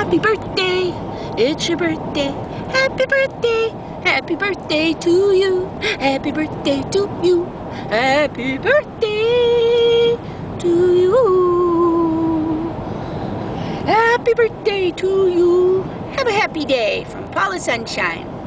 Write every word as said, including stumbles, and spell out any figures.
Happy birthday, it's your birthday. Happy birthday, happy birthday to you. Happy birthday to you. Happy birthday to you. Happy birthday to you. Have a happy day from Paula Sunshine.